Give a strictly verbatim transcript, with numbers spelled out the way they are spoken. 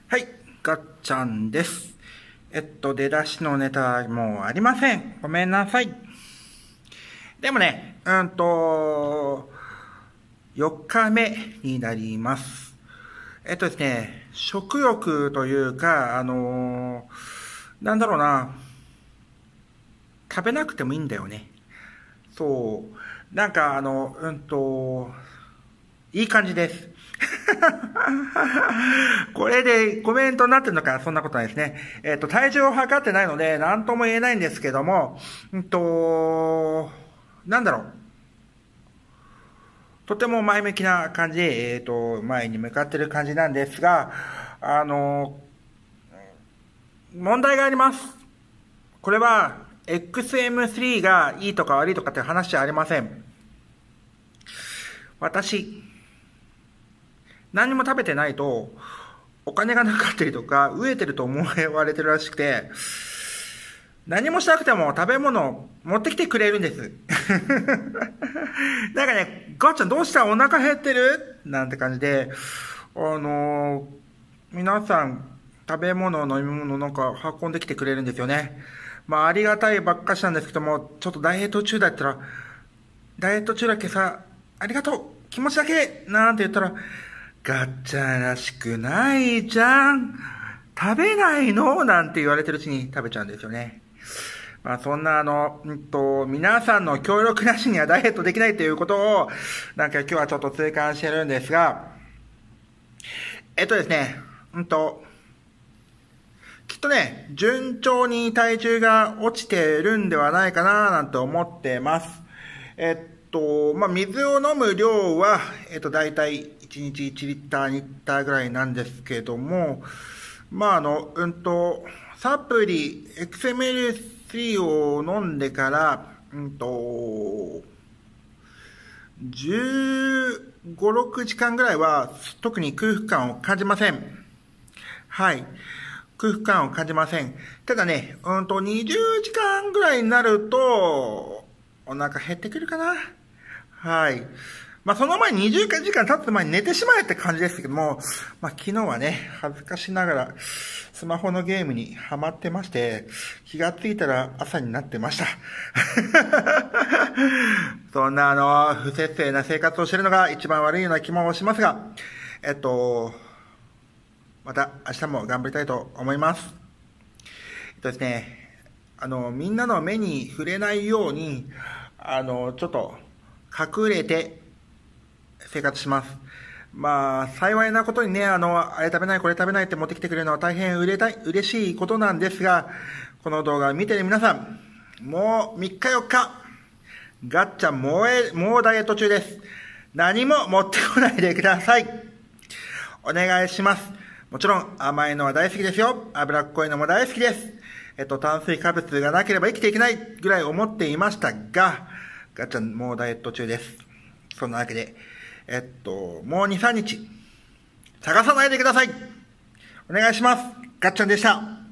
はい、ガッチャンです。えっと、出だしのネタはもうありません。ごめんなさい。でもね、うんと、よっかめになります。えっとですね、食欲というか、あのー、なんだろうな、食べなくてもいいんだよね。そう。なんか、あの、うんと、いい感じです。これでコメントになってるのか、そんなことないですね。えっと、体重を測ってないので、なんとも言えないんですけども、うんと、なんだろう。とても前向きな感じで、えっと、前に向かってる感じなんですが、あの、問題があります。これは、エックスエムスリー がいいとか悪いとかって話じゃありません。私、何も食べてないと、お金がなかったりとか、飢えてると思われてるらしくて、何もしなくても食べ物を持ってきてくれるんです。なんかね、ガッチャンどうしたお腹減ってるなんて感じで、あのー、皆さん食べ物、飲み物なんか運んできてくれるんですよね。まあありがたいばっかしなんですけども、ちょっとダイエット中だったら、ダイエット中だけさ、ありがとう気持ちだけなんて言ったら、ガッチャンらしくないじゃん食べないのなんて言われてるうちに食べちゃうんですよね。まあそんなあの、うんと、皆さんの協力なしにはダイエットできないということを、なんか今日はちょっと痛感してるんですが、えっとですね、うんと、きっとね、順調に体重が落ちてるんではないかななんて思ってます。えっと、まあ水を飲む量は、えっと大体いちにちいちリッター、にリッターぐらいなんですけども、まああの、うんと、サプリ、エックスエムエルスリー を飲んでから、うんと、じゅうご、ろくじかんぐらいは特に空腹感を感じません。はい。空腹感を感じません。ただね、うんと、にじゅうじかんぐらいになると、お腹減ってくるかな。はい。まあ、その前ににじゅうじかん経つ前に寝てしまえって感じですけども、まあ、昨日はね、恥ずかしながら、スマホのゲームにハマってまして、気がついたら朝になってました。そんなあの、不節制な生活をしているのが一番悪いような気もしますが、えっと、また明日も頑張りたいと思います。えっとですね、あの、みんなの目に触れないように、あの、ちょっと隠れて生活します。まあ、幸いなことにね、あの、あれ食べない、これ食べないって持ってきてくれるのは大変売れたい、嬉しいことなんですが、この動画を見てる皆さん、もうみっかよっか、ガッチャもうえ、もうダイエット中です。何も持ってこないでください。お願いします。もちろん甘いのは大好きですよ。脂っこいのも大好きです。えっと、炭水化物がなければ生きていけないぐらい思っていましたが、ガッチャンもうダイエット中です。そんなわけで、えっと、もうに、さんにち、探さないでください。お願いします。ガッチャンでした。